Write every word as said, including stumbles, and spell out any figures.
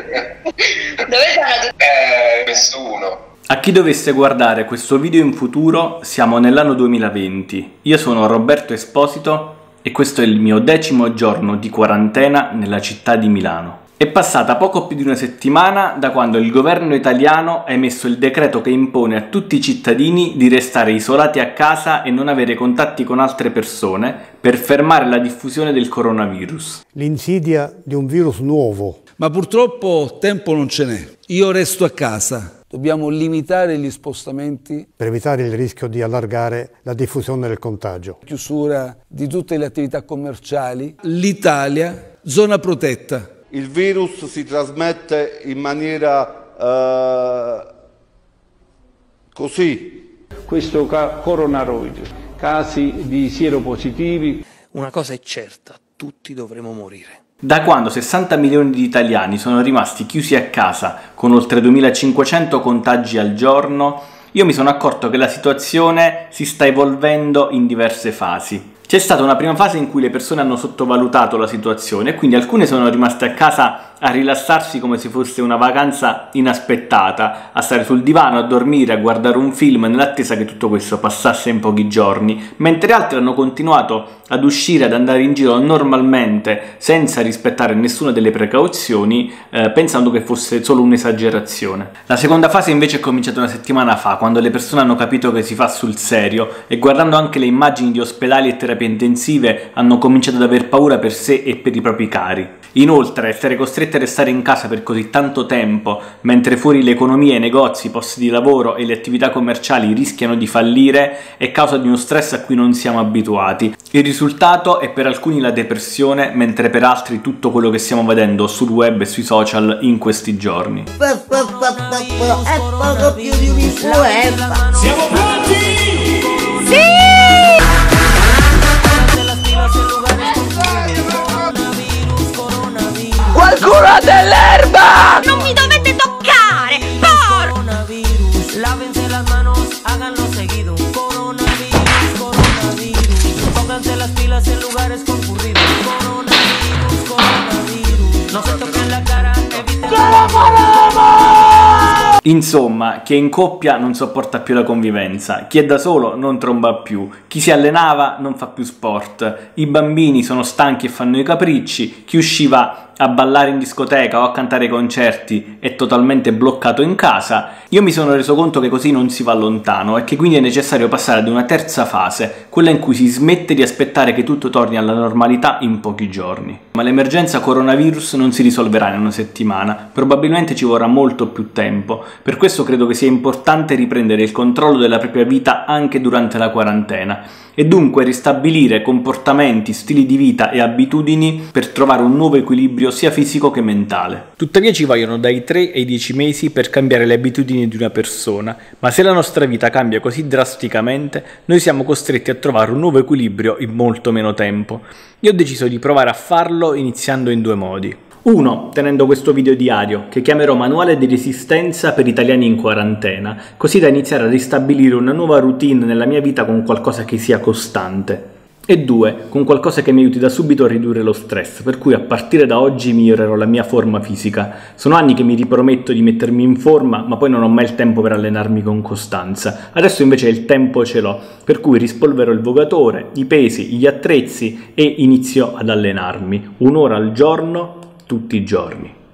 Dove sono tutti? Eh, nessuno. A chi dovesse guardare questo video in futuro, siamo nell'anno duemilaventi. Io sono Roberto Esposito e questo è il mio decimo giorno di quarantena nella città di Milano. È passata poco più di una settimana da quando il governo italiano ha emesso il decreto che impone a tutti i cittadini di restare isolati a casa e non avere contatti con altre persone per fermare la diffusione del coronavirus. L'insidia di un virus nuovo. Ma purtroppo tempo non ce n'è. Io resto a casa. Dobbiamo limitare gli spostamenti Per evitare il rischio di allargare la diffusione del contagio. chiusura di tutte le attività commerciali. L'Italia, zona protetta. Il virus si trasmette in maniera eh, così. Questo coronavirus, casi di sieropositivi. Una cosa è certa, tutti dovremo morire. Da quando sessanta milioni di italiani sono rimasti chiusi a casa con oltre duemilacinquecento contagi al giorno, io mi sono accorto che la situazione si sta evolvendo in diverse fasi. C'è stata una prima fase in cui le persone hanno sottovalutato la situazione e quindi alcune sono rimaste a casa a rilassarsi come se fosse una vacanza inaspettata, a stare sul divano, a dormire, a guardare un film nell'attesa che tutto questo passasse in pochi giorni, mentre altri hanno continuato ad uscire, ad andare in giro normalmente senza rispettare nessuna delle precauzioni, eh, pensando che fosse solo un'esagerazione. La seconda fase invece è cominciata una settimana fa, quando le persone hanno capito che si fa sul serio e guardando anche le immagini di ospedali e terapie intensive hanno cominciato ad aver paura per sé e per i propri cari. Inoltre, essere costretti a restare in casa per così tanto tempo, mentre fuori l'economia, i negozi, i posti di lavoro e le attività commerciali rischiano di fallire, è causa di uno stress a cui non siamo abituati. Il risultato è per alcuni la depressione, mentre per altri tutto quello che stiamo vedendo sul web e sui social in questi giorni. È poco più di un'influenza. Siamo pronti? Sì! Qualcuno ha dell'erba! Non mi dovete toccare! Coronavirus, lávense las manos, háganlo seguido. Coronavirus, coronavirus, pónganse las pilas en lugares concurridos. Coronavirus, coronavirus, no se toquen la cara, eviten. ¡Ce la faremo! Insomma, chi è in coppia non sopporta più la convivenza, chi è da solo non tromba più, chi si allenava non fa più sport, i bambini sono stanchi e fanno i capricci, chi usciva a ballare in discoteca o a cantare ai concerti è totalmente bloccato in casa. Io mi sono reso conto che così non si va lontano e che quindi è necessario passare ad una terza fase, quella in cui si smette di aspettare che tutto torni alla normalità in pochi giorni. Ma l'emergenza coronavirus non si risolverà in una settimana, probabilmente ci vorrà molto più tempo. Per questo credo che sia importante riprendere il controllo della propria vita anche durante la quarantena e dunque ristabilire comportamenti, stili di vita e abitudini per trovare un nuovo equilibrio sia fisico che mentale. Tuttavia ci vogliono dai tre ai dieci mesi per cambiare le abitudini di una persona, ma se la nostra vita cambia così drasticamente, noi siamo costretti a trovare un nuovo equilibrio in molto meno tempo. Io ho deciso di provare a farlo iniziando in due modi. Uno, tenendo questo video diario, che chiamerò Manuale di resistenza per italiani in quarantena, così da iniziare a ristabilire una nuova routine nella mia vita con qualcosa che sia costante. E due, con qualcosa che mi aiuti da subito a ridurre lo stress, per cui a partire da oggi migliorerò la mia forma fisica. Sono anni che mi riprometto di mettermi in forma, ma poi non ho mai il tempo per allenarmi con costanza. Adesso invece il tempo ce l'ho, per cui rispolverò il vogatore, i pesi, gli attrezzi e inizio ad allenarmi. Un'ora al giorno, tutti i giorni.